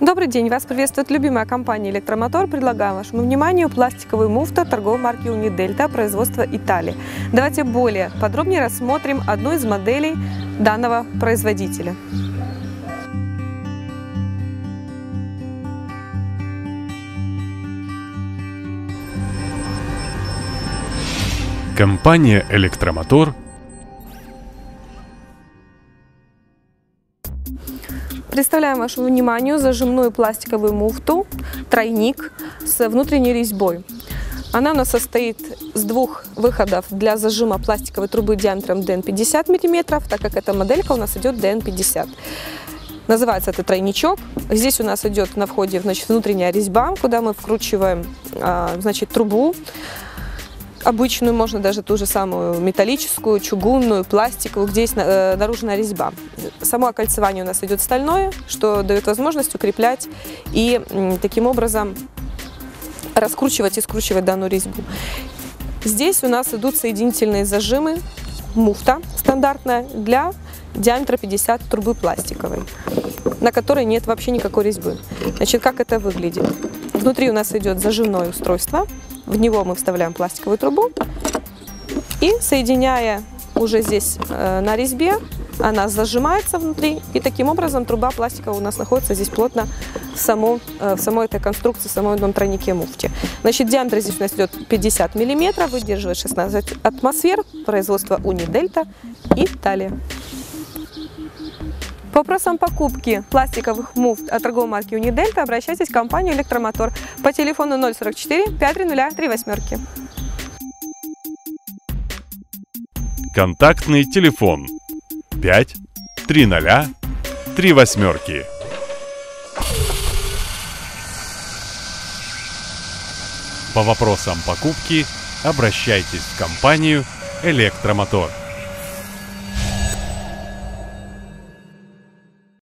Добрый день! Вас приветствует любимая компания «Электромотор». Предлагаю вашему вниманию пластиковую муфту торговой марки Unidelta, производства Италии. Давайте более подробнее рассмотрим одну из моделей данного производителя. Компания «Электромотор» Представляем вашему вниманию зажимную пластиковую муфту «Тройник» с внутренней резьбой. Она у нас состоит с двух выходов для зажима пластиковой трубы диаметром DN 50 мм, так как эта моделька у нас идет DN 50. Называется это тройничок. Здесь у нас идет на входе внутренняя резьба, куда мы вкручиваем трубу. Обычную, можно даже ту же самую металлическую, чугунную, пластиковую, где есть наружная резьба. Само окольцевание у нас идет стальное, что дает возможность укреплять и таким образом раскручивать и скручивать данную резьбу. Здесь у нас идут соединительные зажимы, муфта стандартная для диаметра 50 трубы пластиковой, на которой нет вообще никакой резьбы. Значит, как это выглядит? Внутри у нас идет зажимное устройство. В него мы вставляем пластиковую трубу и, соединяя уже здесь на резьбе, она зажимается внутри, и таким образом труба пластиковая у нас находится здесь плотно в самой этой конструкции, в самом этом тройнике муфте. Значит, диаметр здесь у нас идет 50 мм, выдерживает 16 атмосфер, производство Unidelta, Италия. По вопросам покупки пластиковых муфт от торговой марки Unidelta обращайтесь в компанию «Электромотор» по телефону 044 530 38. Контактный телефон 530 38. По вопросам покупки обращайтесь в компанию «Электромотор».